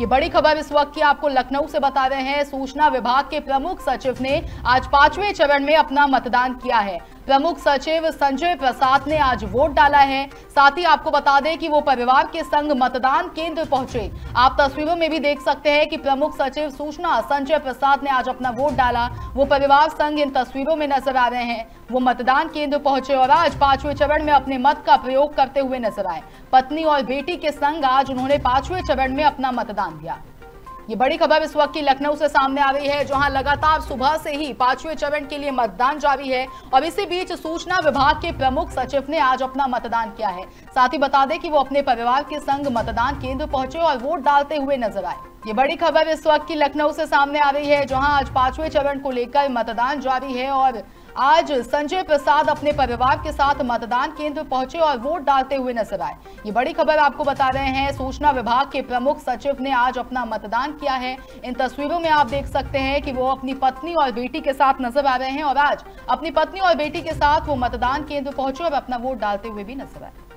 ये बड़ी खबर इस वक्त की आपको लखनऊ से बता रहे हैं। सूचना विभाग के प्रमुख सचिव ने आज 5वें चरण में अपना मतदान किया है। प्रमुख सचिव संजय प्रसाद ने आज वोट डाला है। साथ ही आपको बता दें कि वो परिवार के संग मतदान केंद्र पहुंचे। आप तस्वीरों में भी देख सकते हैं कि प्रमुख सचिव सूचना संजय प्रसाद ने आज अपना वोट डाला। वो परिवार संग इन तस्वीरों में नजर आ रहे हैं। वो मतदान केंद्र पहुंचे और आज 5वें चरण में अपने मत का प्रयोग करते हुए नजर आए। पत्नी और बेटी के संग आज उन्होंने 5वें चरण में अपना मतदान दिया। ये बड़ी खबर इस वक्त की लखनऊ से सामने आ रही है, जहां लगातार सुबह से ही 5वें चरण के लिए मतदान जारी है और इसी बीच सूचना विभाग के प्रमुख सचिव ने आज अपना मतदान किया है। साथ ही बता दें कि वो अपने परिवार के संग मतदान केंद्र पहुंचे और वोट डालते हुए नजर आए। ये बड़ी खबर इस वक्त की लखनऊ से सामने आ रही है, जहां आज 5वें चरण को लेकर मतदान जारी है और आज संजय प्रसाद अपने परिवार के साथ मतदान केंद्र पहुंचे और वोट डालते हुए नजर आए। ये बड़ी खबर आपको बता रहे हैं, सूचना विभाग के प्रमुख सचिव ने आज अपना मतदान किया है। इन तस्वीरों में आप देख सकते हैं कि वो अपनी पत्नी और बेटी के साथ नजर आ रहे हैं और आज अपनी पत्नी और बेटी के साथ वो मतदान केंद्र पहुंचे और अपना वोट डालते हुए भी नजर आए।